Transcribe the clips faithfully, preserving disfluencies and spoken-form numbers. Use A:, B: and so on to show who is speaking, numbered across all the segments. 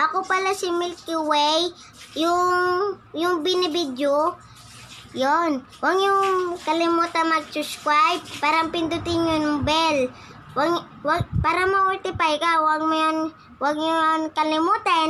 A: Ako pala si Milky Way, yung, yung binibidyo. Yon, huwag yung kalimutan mag-subscribe, parang pindutin yung bell. Wag, wag, para ma-notify ka, huwag mo yun, huwag yun kalimutan.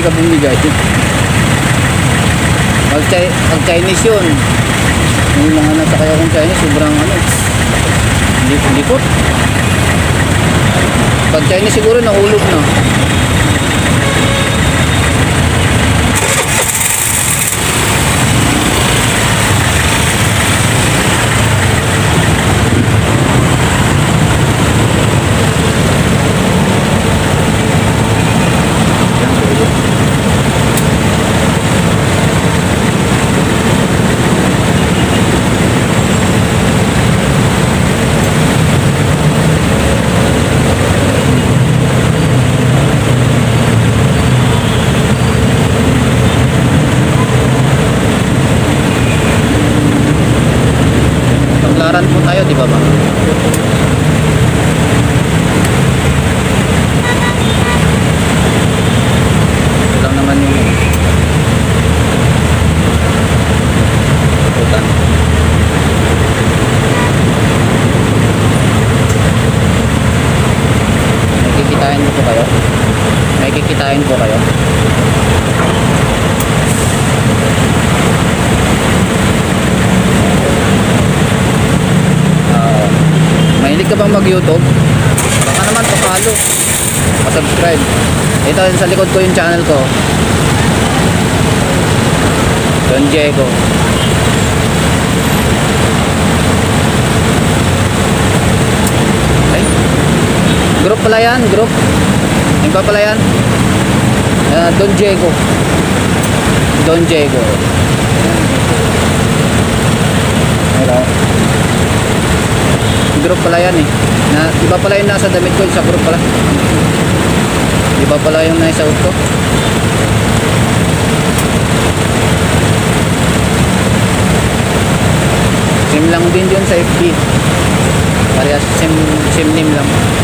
B: sa bumigay. Pag, Chi- pag Chinese yun, yung mga nasakay akong Chinese, sobrang ano, likot-likot. Pag Chinese siguro nahulog na. Paglaran po tayo, di ba ba? Ito lang naman yung putan. May kikitain po kayo? May kikitain po kayo? Mahilig ka bang mag-YouTube? Baka naman pa-follow, pa-subscribe. Ito sa likod ko yung channel ko, Don Diego. Ay, group pala yan, group. Yung pa pala yan, uh, Don Diego. Don Diego. Hello. Group pala yan eh. Na, iba pala yung nasa damit ko, sa group pala. Iba pala yung nasa out ko. Sim lang din yun sa F B. Parehas sim, sim name lang.